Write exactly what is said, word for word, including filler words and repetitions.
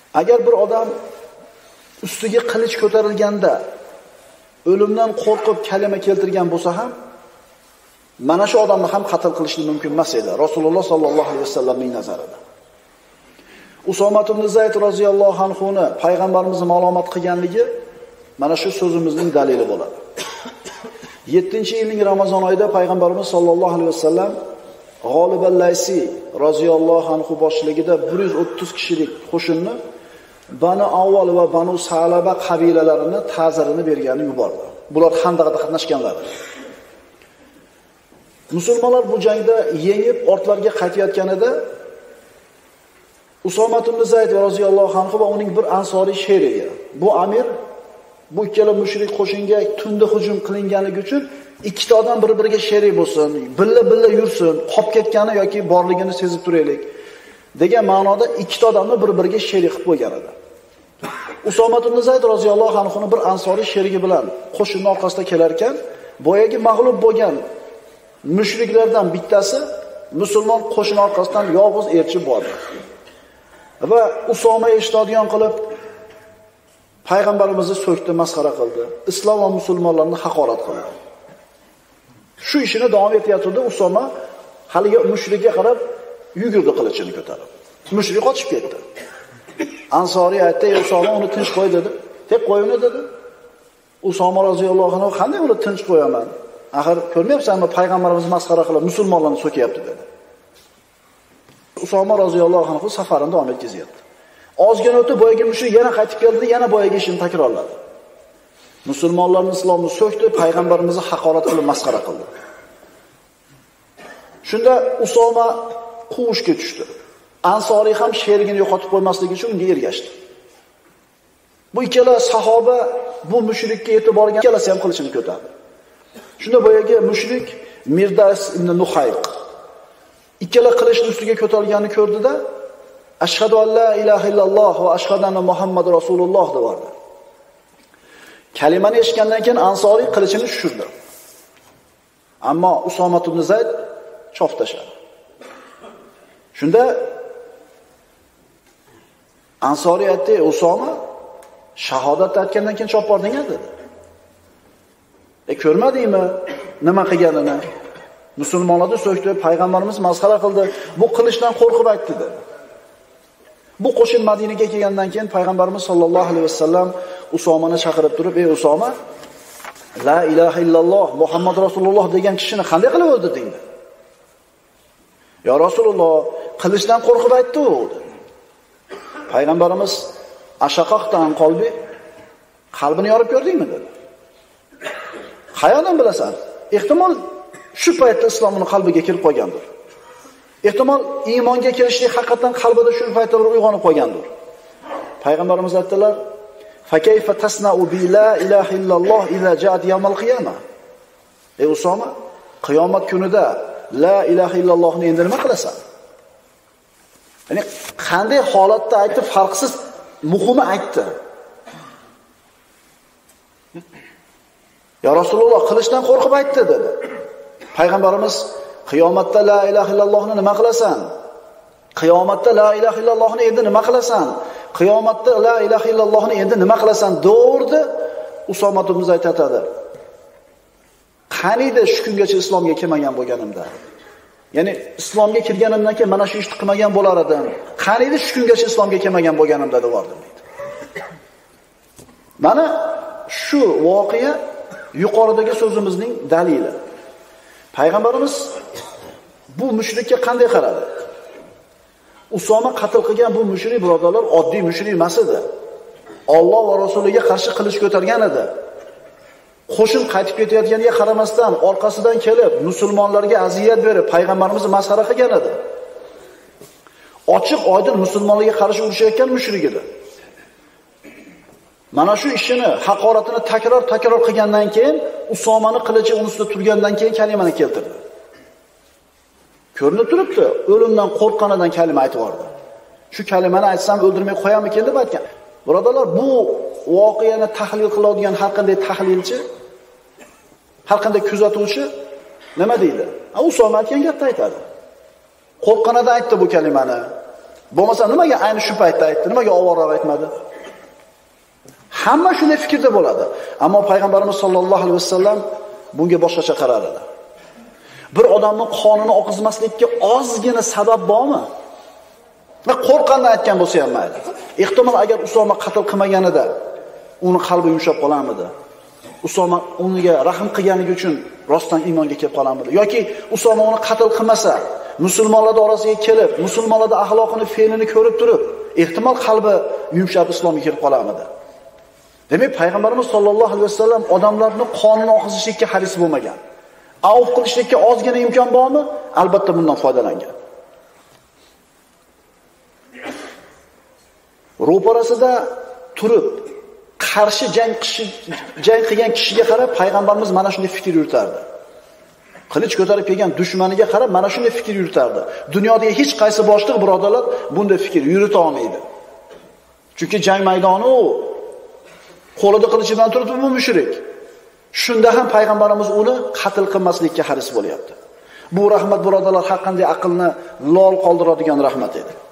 Agar bir odam ustiga qilich ko'tarilganda o'limdan qo'rqib kalima keltirgan bo'lsa ham, mana shu odamni ham qatl qilishni mumkin emas edi Rasululloh sallallohu alayhi vasallamning nazarida. Usoma ibn Zayd roziyallohu anhu ni payg'ambarimiz ma'lumot qilganligi mana shu so'zimizning dalili bo'ladi. yettinchi yilning Ramazon oyida payg'ambarimiz sollallohu alayhi vasallam G'olib al-Laysi roziyallohu anhu boshchiligida bir yuz o'ttiz kishilik qo'shinni Bani Avval va Banu Salaba qabilalarini ta'zirini bergani yubordi. Bular Xandaqda qatnashganlar. Musulmonlar bu jangda yengib ortlarga qaytayotganida Usoma ibn Zayd roziyallohu anhu va uning bir ansoriy sherigi, bu amir bu ikkala mushrik qo'shinga tunda hujum qilinganligi uchun ikkita odam bir-biriga sherik bo'lsin, billa-billa yursin, qolib ketgani yoki borligini sezib turaylik degan ma'noda ikkita odamni bir-biriga sherik qilib qo'ygan edi. Usoma ibn Zayd roziyallohu anhu bir ansoriy sherigi bilan qo'shinning orqasida kelar ekan, boyagi mag'lub bo'lgan mushriklardan bittasi musulmon qo'shin orqasidan yolg'iz elchi bordi. Va Usoma eshitadigan qilib payg'ambarimizni so'kdi, masxara qildi. Islom va musulmonlarni haqorat qildi. Shu ishini davom etayotdi. Usoma haligi mushrikka qarab yugurdi qilichini ko'tarib. Mushrik qochib ketdi. Ansoriy aytdi, "Ey Usoma, uni tinch qo'y" dedi. "Tek qo'y uni" dedi. Usoma roziyallohu anhu "Qanday uni tinch qo'yaman? Axir ko'rmayapsanmi, payg'ambarimiz masxara qilib musulmonlarni so'kyapti" dedi. Usoma roziyallohu anhu safarini davom etkazyapti. Ozgina o'tib boyagi mushrik yana qaytib keldi, yana boyagi ishini takrorladi. Musulmonlarning islomni so'kdi, payg'ambarimizni haqorat qilib masxara qildi. Shunda Usoma quvishga tushdi. Ansoriy ham sherigini yo'qotib qo'ymasligi uchun unga ergashdi. Bu ikkala sahoba bu mushrikka yetib borgan, ikkalasi ham qilichini ko'tardi. Shunda boyagi mushrik Mirdas ibn Nuhayq ikkala qilichni ustiga ko'tarilganini ko'rdi-da, "Ashhadu an la ilaha illalloh va ashhadu anna Muhammad rasululloh" dedi. Kalimani eshitgandan keyin Ansoriy qilichini tushirdi. Ammo Usoma ibn Zayd chof tashladi. Shunda Ansoriy aytdi, "Usoma, shahodat aytgandan keyin chop bording-a?" dedi. "E ko'rmadingmi nima qilganini? Musulmonlarni so'kdi, payg'ambarimiz masxara qildi, bu qilichdan qo'rqib aytdi" dedi. Bu qo'shin Madinaga kelgandan keyin payg'ambarimiz sollallohu alayhi vasallam Usomani chaqirib turib, "Ey Usoma, la ilaha illalloh Muhammad rasululloh degan kishini qanday qilib o'ldirding?" dedi. "Ya Rasululloh, qilichdan qo'rqib aytdi-ku" dedi. Payg'ambarimiz "Ashaqaqtan qalbi, qalbini yorib ko'rdingmi?" dedi. "Qayoqdan bilasan? Ehtimol shu paytda islomning qalbiga kirib qolgandir. Ehtimol iymonga kirishlik haqiqatan qalbida shu paytda bir uyg'onib qolgandir." Payg'ambarimiz aytdilar, "Fa kayfa tasna'u bi la ilaha illalloh idza ja'at yawmal qiyamah?" Ey Usoma, qiyomat kunida la ilaha illallohni endi nima qilasan? Ya'ni qanday holatda aytib, farqsiz muhimi aytdi. "Ya Rasululloh, qilishdan qo'rqib aytdi" dedi. Payg'ambarimiz qiyomatda la ilaha illallohni nima qilasan? Qiyomatda la ilaha illallohni endi nima qilasan? Qiyomatda la ilaha illallohni endi nima qilasan? Do'rdi. Usoma ibn Zayd aytadi. "Qaniydi shu kungacha islomga kelmagan bo'lganimda. Ya'ni islomga kirganimdan keyin mana shu ishni qilmagan bo'lar edim. Qaniydi shu kungacha islomga kelmagan bo'lganimda" devordim deydi. Mana shu voqea yuqoridagi so'zimizning dalili. Payg'ambarimiz bu mushrikka qanday qaradi? Usoma qatl qilgan bu mushrik birodarlar oddiy mushrik emas edi. Alloh va rasuliga qarshi qilich ko'targan edi. Qo'shin qaytib ketayotganiga qaramasdan orqasidan kelib musulmonlarga aziyat berib payg'ambarimizni masxara qilgan edi. Ochiq oydin musulmonlarga qarshi urushayotgan mushrik edi. Mana shu ishini, haqoratini takror-takror qilgandan keyin Usomani qilichi uning ustida turgandan keyin kalimani keltirdi. Ko'rinib turibdi, o'limdan qo'rqqanidan kalima aytib yordi. Shu kalimani aytsam o'ldirmay qo'yamikin deb aytgan. Birodarlar, bu voqeani tahlil qiladigan har qanday tahlilchi, har qanday kuzatuvchi nima deydi? Usoma aytgan gapni aytadi. Qo'rqqanida aytdi bu kalimani. Bo'lmasa nimaga ayni shu paytda aytdi? Nimaga ovoroq aytmadi? Hamma shunday fikrda bo'ladi. Ammo payg'ambarimiz sollallohu alayhi vasallam bunga boshqacha qarar edi. Bir odamning qonini oqizmaslikka ozgina sabab bormi? Va qo'rqqandan aytgan bo'lsa ham mayli. Ehtimol agar Usoma qatl qilmaganida uni qalbi yumshab qolarmidi? Usoma unga rahm qilganligi uchun rostdan iymonga kelib qolarmidi? Yoki Usoma uni qatl qilmasa, musulmonlar orasiga kelib, musulmonlar axloqini, fe'lini ko'rib turib, ehtimol qalbi yumshab islomga kirib qolarmidi? Demak, payg'ambarimiz sollallohu alayhi vasallam odamlarning qonini oqizishlikka haris bo'lmagan. Avf qilishlikka ozgina imkon bormi? Albatta bundan foydalangan. Ro'parasida turib, qarshi jang qishi, jang qilgan kishiga qarab payg'ambarimiz mana shunday fikr yuritardi. Qilich ko'tarib kelgan dushmaniga qarab mana shunday fikr yuritardi. Dunyodagi hech qaysi boshliq birodarlar bunday fikr yurita olmaydi. Chunki jang maydoni u. Qo'lida qilichi bilan turibdi bu mushrik. Shunda ham payg'ambarimiz uni qatl qilmaslikka haris bo'lyapti. Bu rahmat birodarlar har qanday aqlni lol qoldiradigan rahmat edi.